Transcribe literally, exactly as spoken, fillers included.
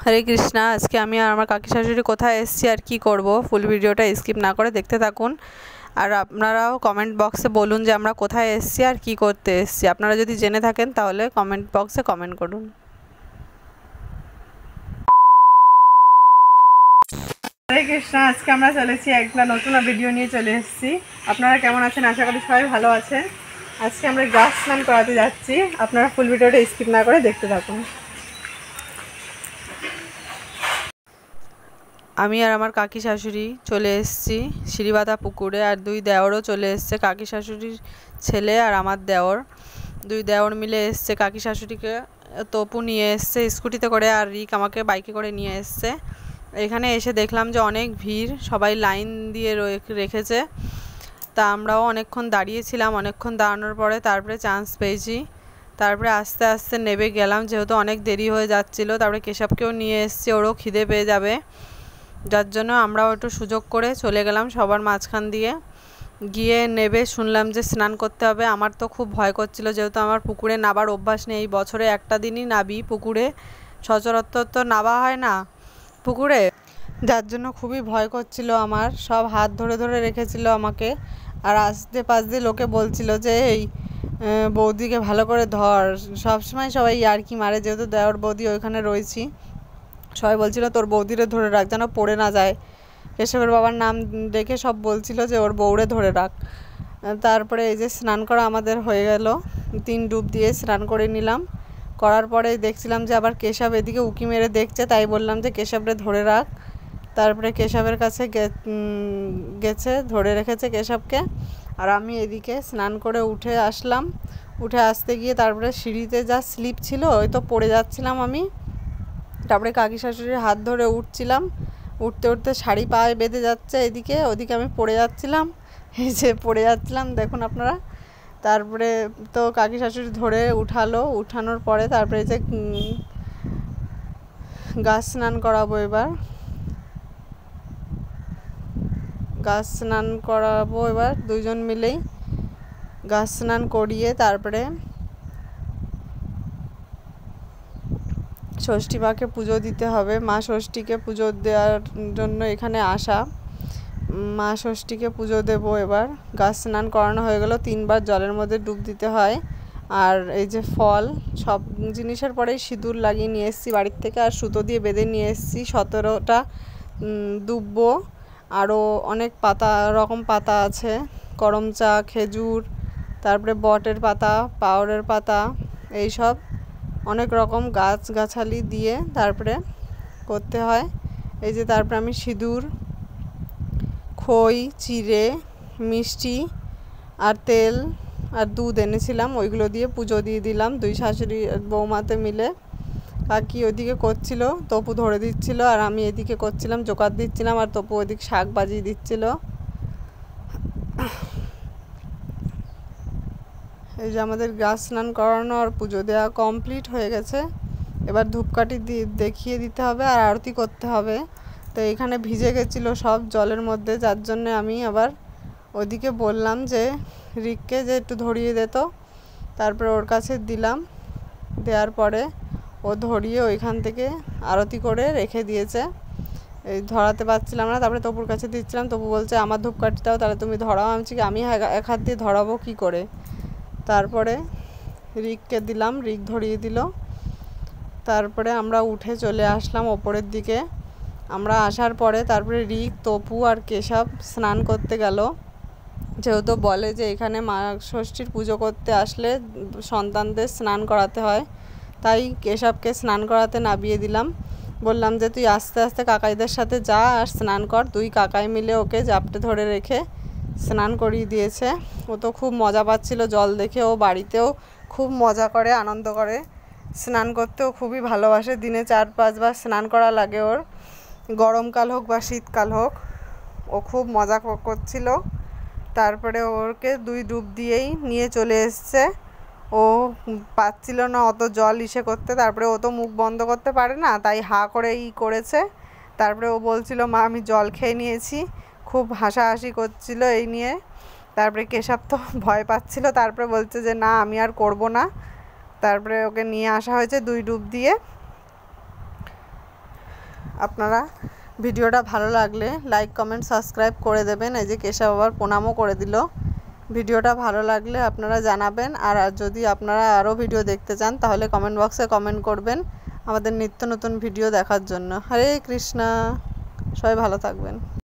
হরে কৃষ্ণা। আজকে আমি আর আমার কাকি শাশুড়ি কোথায় এসেছি আর কি করব, ফুল ভিডিওটা স্কিপ না করে দেখতে থাকুন। আর আপনারাও কমেন্ট বক্সে বলুন যে আমরা কোথায় এসেছি আর কি করতে এসেছি। আপনারা যদি জেনে থাকেন তাহলে কমেন্ট বক্সে কমেন্ট করুন। হরে কৃষ্ণা। আজকে আমরা চলেছি একটা নতুন ভিডিও নিয়ে চলে এসেছি। আপনারা কেমন আছেন? আশা করি সবাই ভালো আছেন। আজকে আমরা গাছ স্নান করাতে যাচ্ছি। আপনারা ফুল ভিডিওটা স্কিপ না করে দেখতে থাকুন। আমি আর আমার কাকি শাশুড়ি চলে এসেছি সিঁড়িবাঁধা পুকুরে, আর দুই দেওরও চলে এসছে। কাকি শাশুড়ির ছেলে আর আমার দেওর, দুই দেওর মিলে এসছে। কাকি শাশুড়িকে তপু নিয়ে এসছে স্কুটিতে করে, আর রিক আমাকে বাইকে করে নিয়ে এসছে। এখানে এসে দেখলাম যে অনেক ভিড়, সবাই লাইন দিয়ে রেখেছে। তা আমরাও অনেকক্ষণ দাঁড়িয়েছিলাম। অনেকক্ষণ দাঁড়ানোর পরে তারপরে চান্স পেয়েছি। তারপরে আস্তে আস্তে নেমে গেলাম, যেহেতু অনেক দেরি হয়ে যাচ্ছিলো। তারপরে কেশবকেও নিয়ে এসছি, ওরও খিদে পেয়ে যাবে, যার জন্য আমরাও একটু সুযোগ করে চলে গেলাম সবার মাঝখান দিয়ে। গিয়ে নেবে শুনলাম যে স্নান করতে হবে। আমার তো খুব ভয় করছিল, যেহেতু আমার পুকুরে নাবার অভ্যাস নেই। এই বছরে একটা দিনই নাবি পুকুরে, সচরাচর তো নাবা হয় না পুকুরে, যার জন্য খুবই ভয় করছিল আমার। সব হাত ধরে ধরে রেখেছিল আমাকে, আর আস্তে পাশ দিয়ে লোকে বলছিল যে এই বৌদিকে ভালো করে ধর। সবসময় সবাই আর কি মারে, যেহেতু দেওর বৌদি ওইখানে রয়েছি, সবাই বলছিল তোর বৌদিরে ধরে রাখ যেন পড়ে না যায়। কেশবের বাবার নাম ডেকে সব বলছিল যে ওর বউরে ধরে রাখ। তারপরে এই যে স্নান করা আমাদের হয়ে গেল, তিন ডুব দিয়ে স্নান করে নিলাম। করার পরে দেখছিলাম যে আবার কেশব এদিকে উকি মেরে দেখছে, তাই বললাম যে কেশবরে ধরে রাখ। তারপরে কেশবের কাছে গেছে, ধরে রেখেছে কেশবকে। আর আমি এদিকে স্নান করে উঠে আসলাম। উঠে আসতে গিয়ে তারপরে সিঁড়িতে যা স্লিপ ছিল, ওই তো পড়ে যাচ্ছিলাম আমি। তারপরে কাকি শাশুড়ির হাত ধরে উঠছিলাম, উঠতে উঠতে শাড়ি পায়ে বেঁধে যাচ্ছে এদিকে, ওদিকে আমি পড়ে যাচ্ছিলাম। এই যে পড়ে যাচ্ছিলাম দেখুন আপনারা। তারপরে তো কাকি শাশুড়ি ধরে উঠালো, উঠানোর পরে তারপরে যে গাছ স্নান করাবো। এবার গাছ স্নান করাবো এবার দুইজন মিলেই গাছ স্নান করিয়ে তারপরে ষষ্ঠী মাকে পুজো দিতে হবে। মা ষষ্ঠীকে পুজো দেওয়ার জন্য এখানে আসা। মা ষষ্ঠীকে পুজো দেবো এবার। গাছ স্নান করানো হয়ে গেল, তিনবার জলের মধ্যে ডুব দিতে হয়। আর এই যে ফল, সব জিনিসের পরেই সিঁদুর লাগিয়ে নিয়ে এসেছি বাড়ির থেকে, আর সুতো দিয়ে বেঁধে নিয়ে এসেছি সতেরোটা দুব্ব। আরও অনেক পাতা, রকম পাতা আছে, করমচা, খেজুর, তারপরে বটের পাতা, পাউরের পাতা, এই সব অনেক রকম গাছ গাছালি দিয়ে তারপরে করতে হয়। এই যে তারপরে আমি সিঁদুর, খই, চিড়ে, মিষ্টি আর তেল আর দুধ এনেছিলাম, ওইগুলো দিয়ে পুজো দিয়ে দিলাম দুই শাশুড়ি বৌমাতে মিলে। কাকি ওইদিকে করছিল, তপু ধরে দিচ্ছিল, আর আমি এদিকে করছিলাম, জোকার দিচ্ছিলাম, আর তপু ওইদিকে শাক বাজিয়ে দিচ্ছিল। এই যে আমাদের গাছ স্নান করানো আর পুজো দেওয়া কমপ্লিট হয়ে গেছে। এবার ধূপকাঠি দেখিয়ে দিতে হবে আর আরতি করতে হবে। তো এখানে ভিজে গেছিলো সব জলের মধ্যে, যার জন্য আমি আবার ওদিকে বললাম যে রিককে যে একটু ধরিয়ে দিত। তারপরে ওর কাছে দিলাম, দেওয়ার পরে ও ধরিয়ে ওইখান থেকে আরতি করে রেখে দিয়েছে। এই ধরাতে পারছিলাম না, তারপরে তপুর কাছে দিচ্ছিলাম। তপু বলছে আমার ধূপকাঠিটাও তাহলে তুমি ধরাও। আমি বলছি আমি এক হাত দিয়ে ধরাবো কী করে। তারপরে রিককে দিলাম, রিক ধরিয়ে দিল। তারপরে আমরা উঠে চলে আসলাম ওপরের দিকে। আমরা আসার পরে তারপরে রিক, তপু আর কেশব স্নান করতে গেল, যেহেতু বলে যে এখানে মা ষষ্ঠীর পুজো করতে আসলে সন্তানদের স্নান করাতে হয়, তাই কেশবকে স্নান করাতে নামিয়ে দিলাম। বললাম যে তুই আস্তে আস্তে কাকাইদের সাথে যা আর স্নান কর। দুই কাকাই মিলে ওকে জাপটে ধরে রেখে স্নান করিয়ে দিয়েছে। ও তো খুব মজা পাচ্ছিল জল দেখে। ও বাড়িতেও খুব মজা করে, আনন্দ করে, স্নান করতেও খুবই ভালোবাসে। দিনে চার পাঁচবার স্নান করা লাগে ওর, গরমকাল হোক বা শীতকাল হোক। ও খুব মজা করছিল। তারপরে ওকে দুই ডুব দিয়েই নিয়ে চলে এসছে। ও পাচ্ছিল না অত জল ইসে করতে, তারপরে ও তো মুখ বন্ধ করতে পারে না, তাই হা করে ই করেছে। তারপরে ও বলছিল মা আমি জল খেয়ে নিয়েছি, খুব হাসাহাসি করছিল এই নিয়ে। তারপরে কেশব তো ভয় পাচ্ছিল, তারপরে বলছে যে না আমি আর করব না। তারপরে ওকে নিয়ে আসা হয়েছে দুই ডুব দিয়ে। আপনারা ভিডিওটা ভালো লাগলে লাইক কমেন্ট সাবস্ক্রাইব করে দেবেন। এই যে কেশব বাবার প্রণামও করে দিল। ভিডিওটা ভালো লাগলে আপনারা জানাবেন, আর যদি আপনারা আরও ভিডিও দেখতে চান তাহলে কমেন্ট বক্সে কমেন্ট করবেন আমাদের নিত্য নতুন ভিডিও দেখার জন্য। হরে কৃষ্ণা, সবাই ভালো থাকবেন।